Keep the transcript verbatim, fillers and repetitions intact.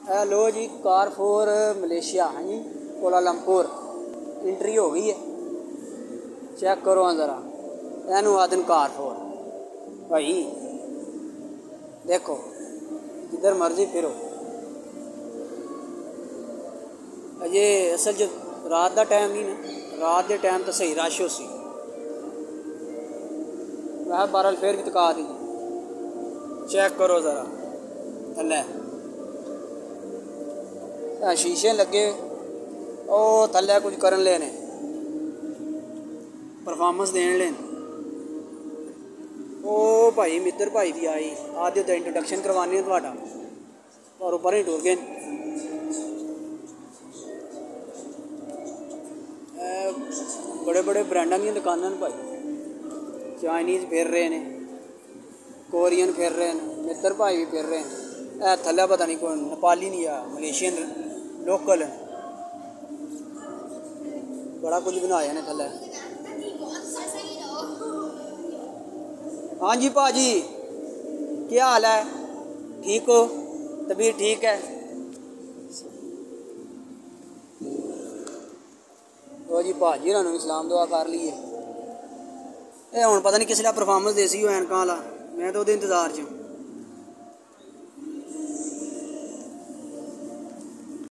Hello जी, कारफोर Malaysia है जी, Kuala Lumpur entry हो गई है। चेक करो हाँ ज़रा, एनु आदन कारफोर भाई, देखो जिधर मर्जी फिरो। अजे असल जो रात का टाइम नहीं ना, रात के टाइम तो सही रश हो सी, वह बारल फिर भी तका दी। चेक करो ज़रा थले शीशे लगे, ओ थले कुछ करन लेने, परफॉर्मेंस देन लेन। ओ भाई मित्र भाई भी आई, आदि तो इंट्रोडक्शन करवाने थोड़ा और ऊपर ही टुर गए। बड़े बड़े ब्रांडा दी दुकाना भाई, चाइनीज़ फिर रहे हैं, कोरियन फिर रहे हैं, मित्र भाई भी फिर रहे हैं। ए थले पता नहीं कौन नेपाली नहीं आ मलेशियन लोकल है, बड़ा कुछ बनाया ने थले। हाँ जी भाजी, क्या हाल है? ठीक हो? तबीयत ठीक है? ओ जी भाजी उन्होंने सलाम दुआ कर ली है। ये हुण पता नहीं किसला परफॉर्मेंस देसी हो एनकां वाला, मैं तो उहदे इंतजार च।